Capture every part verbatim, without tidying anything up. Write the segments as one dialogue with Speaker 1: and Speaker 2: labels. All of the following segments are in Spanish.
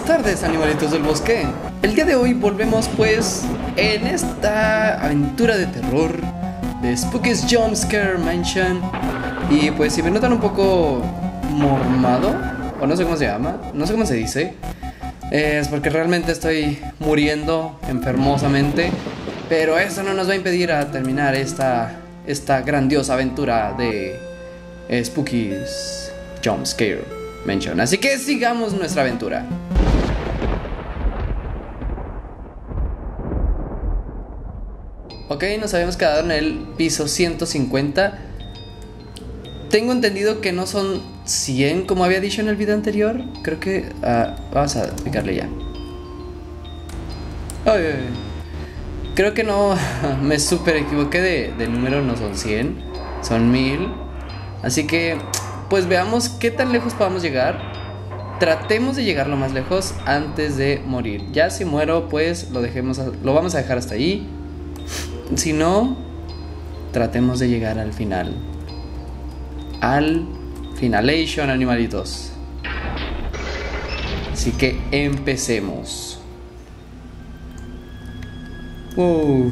Speaker 1: Buenas tardes, animalitos del bosque. El día de hoy volvemos pues en esta aventura de terror de Spooky's Jumpscare Mansion. Y pues si me notan un poco mormado, o no sé cómo se llama, no sé cómo se dice, es porque realmente estoy muriendo enfermosamente. Pero eso no nos va a impedir a terminar esta, esta grandiosa aventura de Spooky's Jumpscare Mansion. Así que sigamos nuestra aventura. Ok, nos habíamos quedado en el piso ciento cincuenta. Tengo entendido que no son cien como había dicho en el video anterior. Creo que... Uh, vamos a picarle ya. Ay, ay, ay. Creo que no, me super equivoqué de, de número, no son cien, son mil. Así que, pues veamos qué tan lejos podamos llegar. Tratemos de llegar lo más lejos antes de morir. Ya si muero, pues lo dejemos, lo vamos a dejar hasta ahí. Si no, tratemos de llegar al final. Al finalation, animalitos. Así que empecemos. Uh.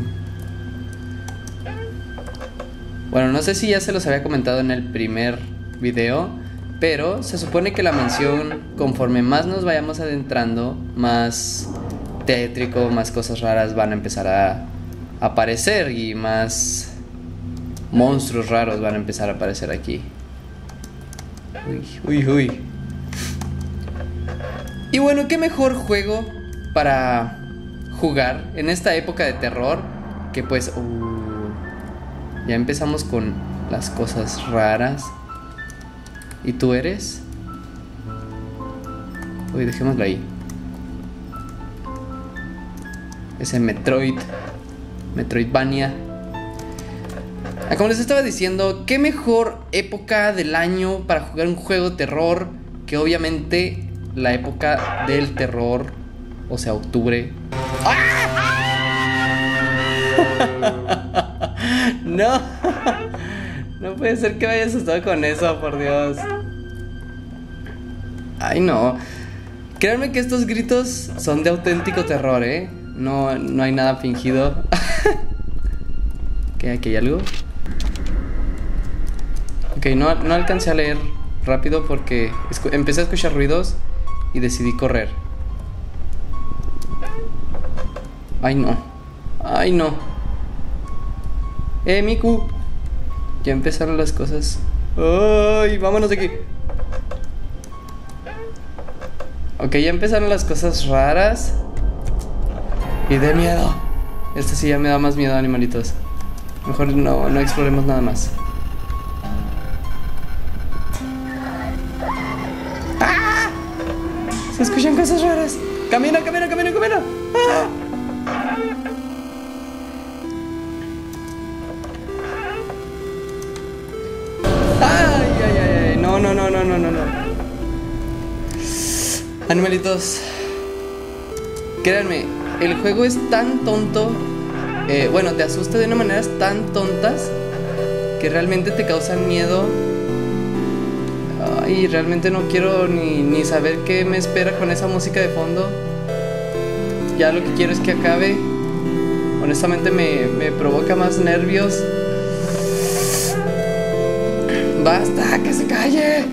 Speaker 1: Bueno, no sé si ya se los había comentado en el primer video, pero se supone que la mansión, conforme más nos vayamos adentrando, más tétrico, más cosas raras van a empezar a aparecer y más monstruos raros van a empezar a aparecer aquí. Uy, uy, uy. Y bueno, ¿qué mejor juego para jugar en esta época de terror? Que pues uh, ya empezamos con las cosas raras. ¿Y tú eres? Uy, dejémoslo ahí. Ese Metroid Metroidvania. Ah, como les estaba diciendo, qué mejor época del año para jugar un juego de terror que obviamente la época del terror, o sea, octubre. No, no puede ser que me haya asustado con eso, por Dios. Ay, no. Créanme que estos gritos son de auténtico terror, ¿eh? No, no hay nada fingido. ¿Qué? ¿Aquí hay algo? Ok, no, no alcancé a leer rápido porque empecé a escuchar ruidos y decidí correr. Ay, no. Ay, no. Eh, Miku. Ya empezaron las cosas. Ay, vámonos de aquí. Ok, ya empezaron las cosas raras y de miedo. Este sí ya me da más miedo, animalitos. Mejor no, no exploremos nada más. ¡Ah! Se escuchan cosas raras. Camina, camina, camina, camina. ¡Ah! Ay, ay, ay, ay. No, no, no, no, no, no, no. Animalitos, créanme, el juego es tan tonto. Eh, bueno, te asusta de una manera tan tontas que realmente te causan miedo. Ay, realmente no quiero ni, ni saber qué me espera con esa música de fondo. Ya lo que quiero es que acabe. Honestamente me, me provoca más nervios. ¡Basta! ¡Que se calle!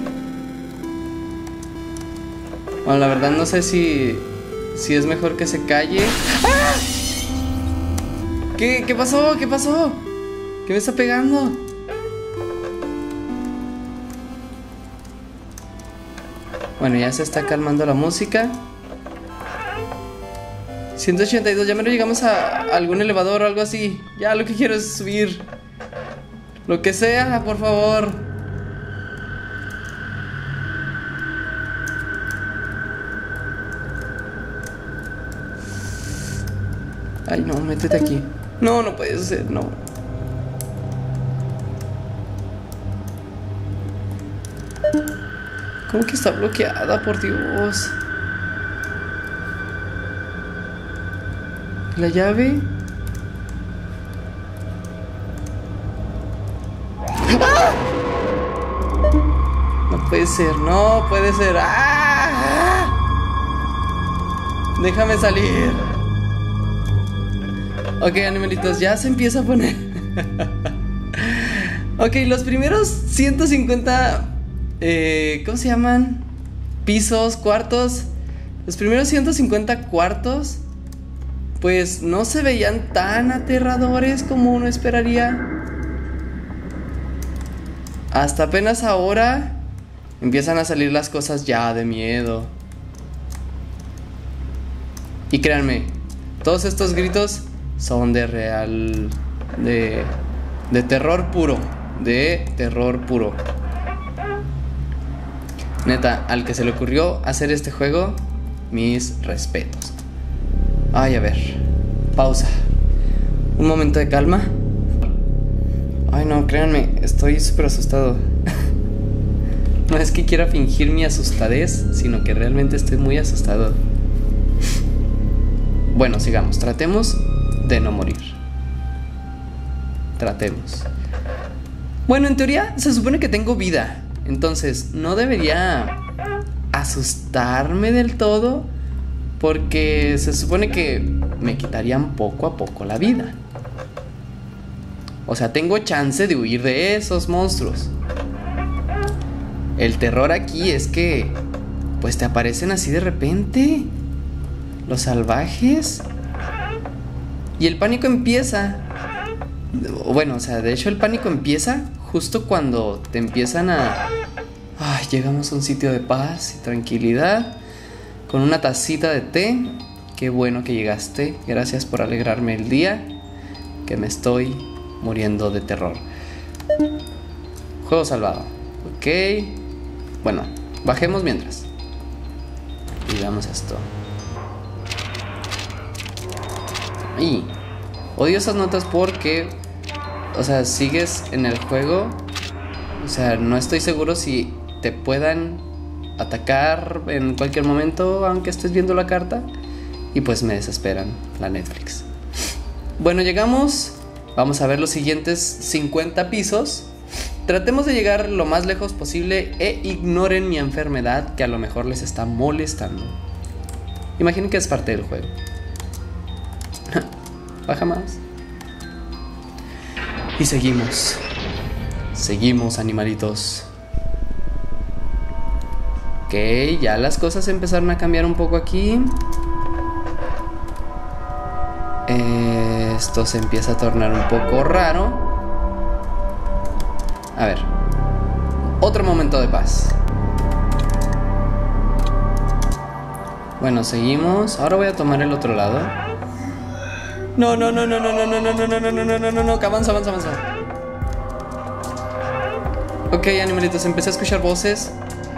Speaker 1: Bueno, la verdad no sé si Si es mejor que se calle. ¡Ah! ¿Qué, qué pasó? ¿Qué pasó? ¿Qué me está pegando? Bueno, ya se está calmando la música. ciento ochenta y dos, ya menos llegamos a algún elevador o algo así. Ya lo que quiero es subir. Lo que sea, por favor. Ay, no, métete aquí. No, no puede ser, no. ¿Cómo que está bloqueada, por Dios? ¿La llave? ¡Ah! No puede ser, no puede ser. ¡Ah! Déjame salir. Ok, animalitos, ya se empieza a poner. Ok, los primeros ciento cincuenta eh, ¿cómo se llaman? Pisos, cuartos. Los primeros ciento cincuenta cuartos pues no se veían tan aterradores como uno esperaría. Hasta apenas ahora empiezan a salir las cosas ya de miedo. Y créanme, todos estos gritos son de real... De... De terror puro. De terror puro. Neta, al que se le ocurrió hacer este juego, mis respetos. Ay, a ver. Pausa. Un momento de calma. Ay, no, créanme, estoy súper asustado. No es que quiera fingir mi asustadez, sino que realmente estoy muy asustado. Bueno, sigamos. Tratemos de no morir. Tratemos. Bueno, en teoría se supone que tengo vida. Entonces no debería asustarme del todo, porque se supone que me quitarían poco a poco la vida. O sea, tengo chance de huir de esos monstruos. El terror aquí es que pues te aparecen así de repente los salvajes. Y el pánico empieza. Bueno, o sea, de hecho el pánico empieza justo cuando te empiezan a... Ay, llegamos a un sitio de paz y tranquilidad con una tacita de té. Qué bueno que llegaste. Gracias por alegrarme el día, que me estoy muriendo de terror. Juego salvado. Ok. Bueno, bajemos mientras. Y veamos esto. Y odio esas notas porque, o sea, sigues en el juego. O sea, no estoy seguro si te puedan atacar en cualquier momento, aunque estés viendo la carta. Y pues me desesperan la Netflix. Bueno, llegamos. Vamos a ver los siguientes cincuenta pisos. Tratemos de llegar lo más lejos posible e ignoren mi enfermedad, que a lo mejor les está molestando. Imaginen que es parte del juego. Baja más. Y seguimos. Seguimos, animalitos. Ok, ya las cosas empezaron a cambiar un poco aquí. Eh, esto se empieza a tornar un poco raro. A ver. Otro momento de paz. Bueno, seguimos. Ahora voy a tomar el otro lado. No, no, no, no, no, no, no, no, no, no, no, no, no, no, no, no, que avanza, avanza, avanza. Ok, animalitos, empecé a escuchar voces.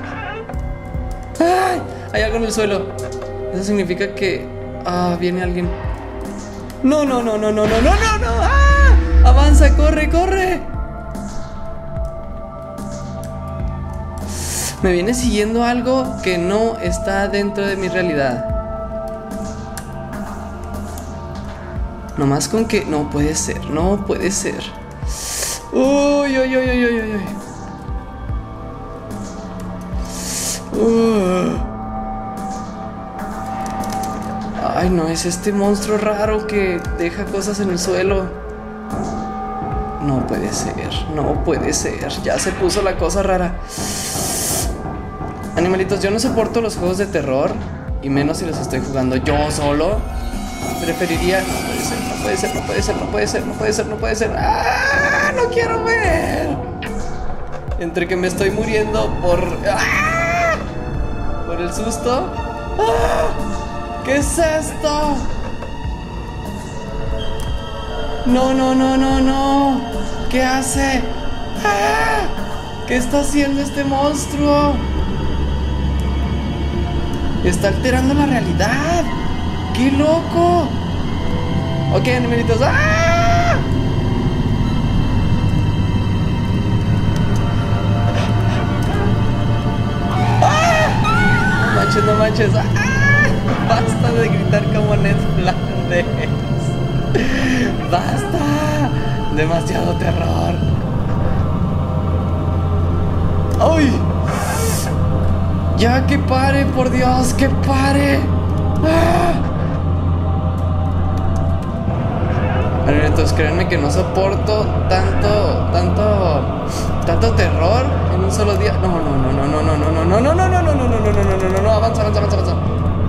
Speaker 1: ¡Ay! Hay algo en el suelo. Eso significa que... Ah, viene alguien. No, no, no, no, no, no, no, no, no. ¡Ah! Avanza, corre, corre. Me viene siguiendo algo que no está dentro de mi realidad. Nomás con que... No puede ser, no puede ser. Uy, uy, uy, uy, uy, uy. Uh. Ay, no, es este monstruo raro que deja cosas en el suelo. No puede ser, no puede ser. Ya se puso la cosa rara. Animalitos, yo no soporto los juegos de terror, y menos si los estoy jugando yo solo. Preferiría... No puede ser, no puede ser, no puede ser, no puede ser, no puede ser, no puede ser. ¡Ah! ¡No quiero ver! Entre que me estoy muriendo por... ¡Ah! Por el susto. ¡Ah! ¿Qué es esto? No, no, no, no, no. ¿Qué hace? ¡Ah! ¿Qué está haciendo este monstruo? Está alterando la realidad. ¡Qué loco! Ok, animalitos. ¡Ah! ¡Ah! No manches, no manches. ¡Ah! Basta de gritar como Ned Flanders. Basta. Demasiado terror. ¡Ay! Ya que pare, por Dios, que pare. Entonces créanme que no soporto tanto, tanto, tanto terror en un solo día. No, no, no, no, no, no, no, no, no, no, no, no, no, no, no, no, no, no, no, no, avanza, avanza, avanza, avanza.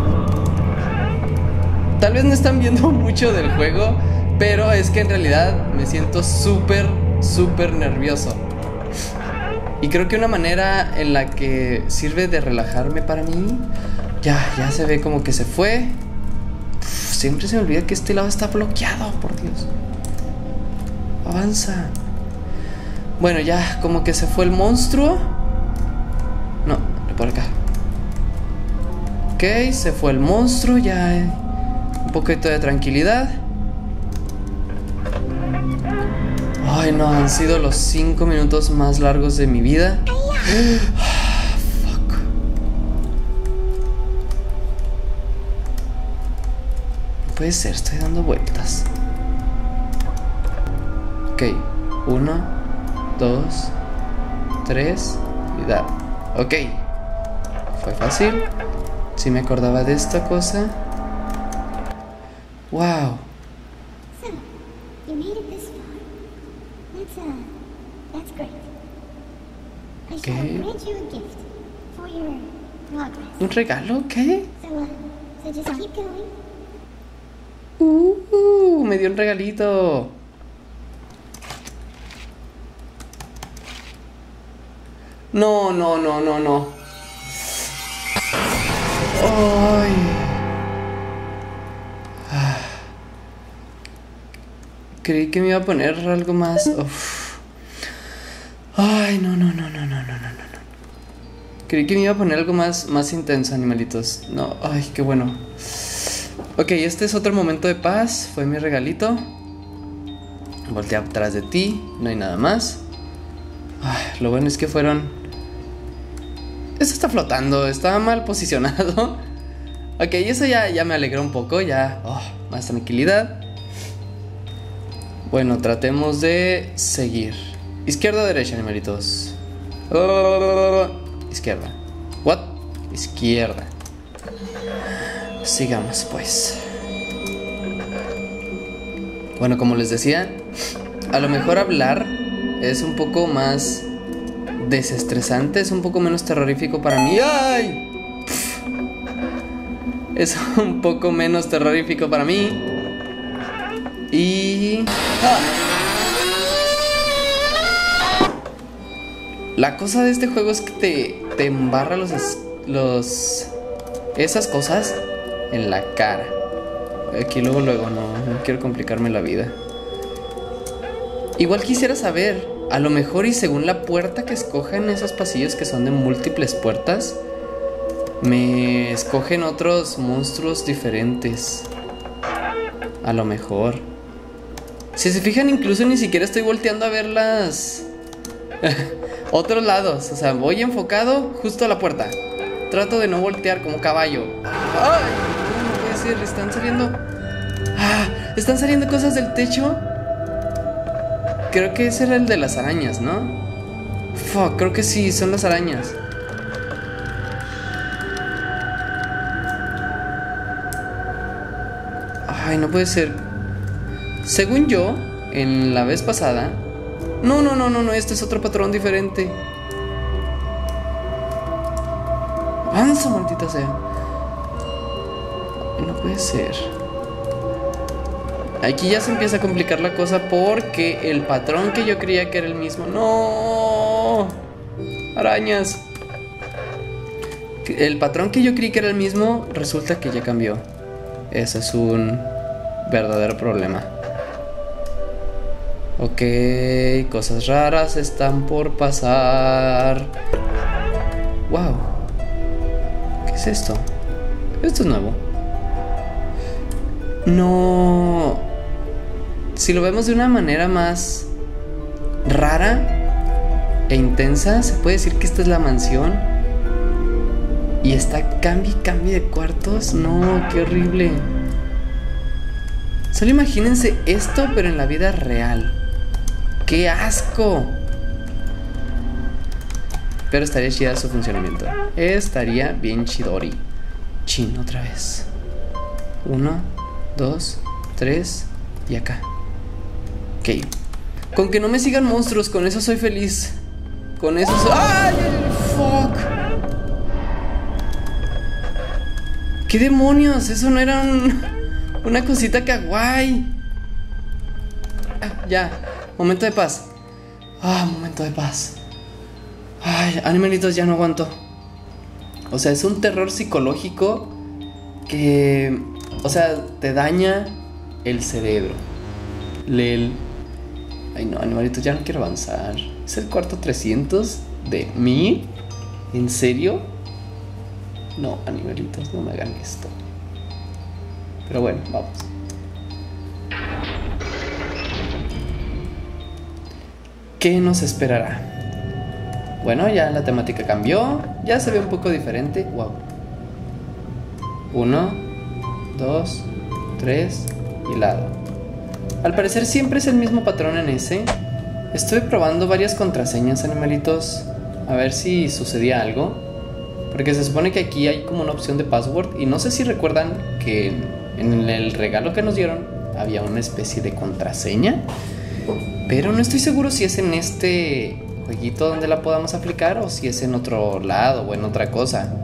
Speaker 1: Tal vez no están viendo mucho del juego, pero es que en realidad me siento súper, súper nervioso. Y creo que una manera en la que sirve de relajarme para mí, ya, ya se ve como que se fue. Uf, siempre se me olvida que este lado está bloqueado, por Dios. Avanza. Bueno, ya como que se fue el monstruo. No, por acá. Ok, se fue el monstruo. Ya hay un poquito de tranquilidad. Ay, no, han sido los cinco minutos más largos de mi vida. Fuck. No puede ser, estoy dando vueltas. Ok, uno, dos, tres y da. Ok, fue fácil. Si me acordaba de esta cosa. Wow.
Speaker 2: So, you made it this far. That's uh, that's great. I
Speaker 1: Okay.
Speaker 2: shall grant you a gift for your progress.
Speaker 1: ¿Un regalo? ¿Qué?
Speaker 2: So uh, so just keep going.
Speaker 1: Uh, me dio un regalito. No, no, no, no, no. Ay. Ah. Creí que me iba a poner algo más. Uf. Ay, no, no, no, no, no, no, no, no. Creí que me iba a poner algo más, más intenso, animalitos. No, ay, qué bueno. Ok, este es otro momento de paz. Fue mi regalito. Volteé atrás de ti. No hay nada más. Ay, lo bueno es que fueron... Esto está flotando. Estaba mal posicionado. Ok, eso ya, ya me alegró un poco. Ya, oh, más tranquilidad. Bueno, tratemos de seguir. Izquierda o derecha, animalitos. Oh, izquierda. What? Izquierda. Sigamos pues. Bueno, como les decía, a lo mejor hablar es un poco más desestresante, es un poco menos terrorífico para mí. ¡Ay! Pff. Es un poco menos terrorífico para mí. Y... ¡Ah! La cosa de este juego es que te, te embarra los, los... esas cosas en la cara. Aquí luego, luego, no, no quiero complicarme la vida. Igual quisiera saber, a lo mejor y según la puerta que escojan esos pasillos que son de múltiples puertas, me escogen otros monstruos diferentes. A lo mejor. Si se fijan, incluso ni siquiera estoy volteando a ver las... otros lados. O sea, voy enfocado justo a la puerta. Trato de no voltear como caballo. ¡Ay! No puede ser, están saliendo... ¡Ah! Están saliendo cosas del techo. Creo que ese era el de las arañas, ¿no? Fuck, creo que sí, son las arañas. Ay, no puede ser. Según yo, en la vez pasada... No, no, no, no, no, este es otro patrón diferente. Avanza, maldita sea. Ay, no puede ser. Aquí ya se empieza a complicar la cosa porque el patrón que yo creía que era el mismo... ¡No! Arañas. El patrón que yo creí que era el mismo resulta que ya cambió. Ese es un verdadero problema. Ok, cosas raras están por pasar. Wow. ¿Qué es esto? Esto es nuevo. No. Si lo vemos de una manera más rara e intensa, se puede decir que esta es la mansión. Y está cambie y cambie de cuartos. No, qué horrible. Solo imagínense esto, pero en la vida real. ¡Qué asco! Pero estaría chida su funcionamiento. Estaría bien chidori. Chin, otra vez. Uno, dos, tres y acá. Ok. Con que no me sigan monstruos, con eso soy feliz. Con eso soy... ¡Ay! ¡Fuck! ¿Qué demonios? Eso no era un... una cosita kawaii. Ah, ya. Momento de paz. Ah, momento de paz. Ay, animalitos, ya no aguanto. O sea, es un terror psicológico que... o sea, te daña el cerebro. Lel. Ay no, animalitos, ya no quiero avanzar. Es el cuarto trescientos de mí. ¿En serio? No, animalitos, no me hagan esto. Pero bueno, vamos. ¿Qué nos esperará? Bueno, ya la temática cambió. Ya se ve un poco diferente. Wow. Uno, dos, tres y lado. Al parecer siempre es el mismo patrón en ese. Estuve probando varias contraseñas, animalitos, a ver si sucedía algo, porque se supone que aquí hay como una opción de password. Y no sé si recuerdan que en el regalo que nos dieron había una especie de contraseña, pero no estoy seguro si es en este jueguito donde la podamos aplicar o si es en otro lado o en otra cosa.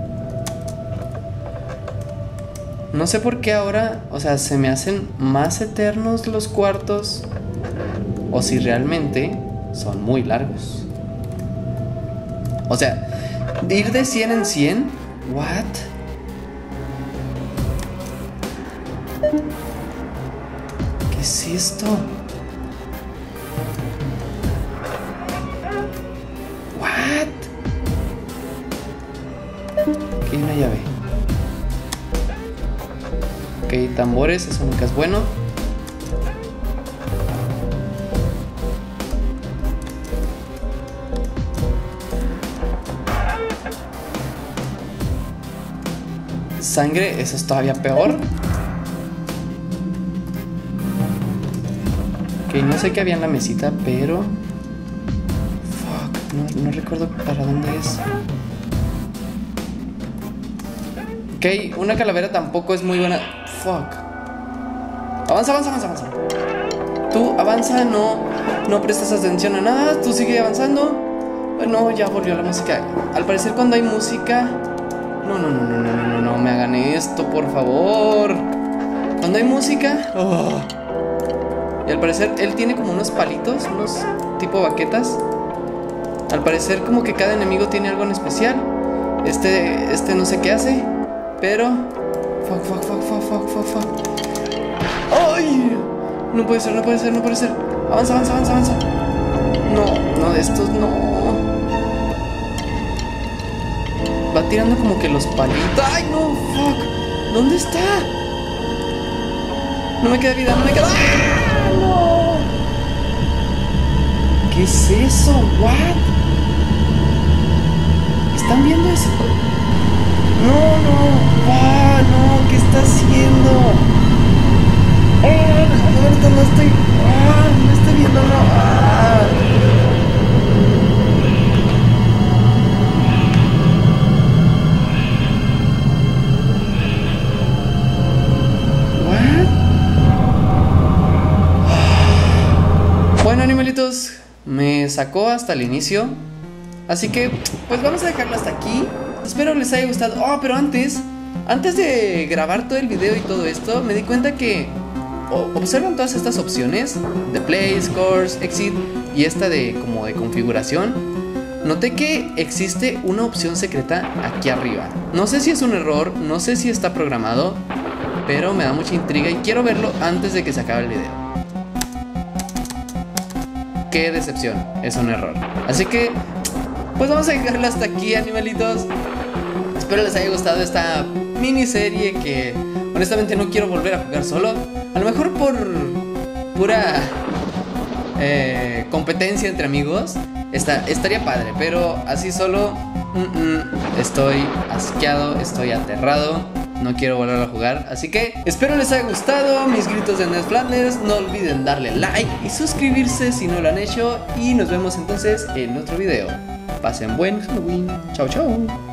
Speaker 1: No sé por qué ahora, o sea, se me hacen más eternos los cuartos, o si realmente son muy largos. O sea, de ir de cien en cien, what? ¿Qué es esto? What? Aquí hay una llave. Ok, tambores, eso nunca es bueno. Sangre, eso es todavía peor. Ok, no sé qué había en la mesita, pero... Fuck, no, no recuerdo para dónde es. Ok, una calavera tampoco es muy buena. Fuck. Avanza, avanza, avanza, avanza. Tú avanza, no, no prestas atención a nada. Tú sigue avanzando. Bueno, ya volvió la música. Al parecer cuando hay música... No, no, no, no, no, no, no, no me hagan esto, por favor. Cuando hay música... Oh. Y al parecer él tiene como unos palitos, unos tipo baquetas. Al parecer como que cada enemigo tiene algo en especial. Este, este no sé qué hace, pero... Fuck, fuck, fuck, fuck, fuck, fuck, fuck. ¡Ay! No puede ser, no puede ser, no puede ser. Avanza, avanza, avanza, avanza. No, no de estos, no. Va tirando como que los palitos. ¡Ay, no! ¡Fuck! ¿Dónde está? No me queda vida, no me queda... ¡Ah! ¡No! ¿Qué es eso? ¿What? ¿Están viendo eso? No, no. ¡Ah, no! ¿Qué está haciendo? ¡Oh! No, no estoy... ¡Ah! No estoy viendo, no. ¡Ah! Bueno, animalitos, me sacó hasta el inicio, así que pues vamos a dejarlo hasta aquí. Espero les haya gustado. Oh, pero antes Antes de grabar todo el video y todo esto, me di cuenta que oh, observan todas estas opciones de play, scores, exit y esta de como de configuración. Noté que existe una opción secreta aquí arriba. No sé si es un error, no sé si está programado, pero me da mucha intriga y quiero verlo antes de que se acabe el video. Qué decepción, es un error. Así que, pues vamos a dejarlo hasta aquí, animalitos. Espero les haya gustado esta miniserie que honestamente no quiero volver a jugar solo. A lo mejor por pura eh, competencia entre amigos está, estaría padre, pero así solo mm, mm, estoy asqueado, estoy aterrado. No quiero volver a jugar, así que espero les haya gustado mis gritos de Ned Flanders. No olviden darle like y suscribirse si no lo han hecho. Y nos vemos entonces en otro video. Pasen buen Halloween. Chao, chao.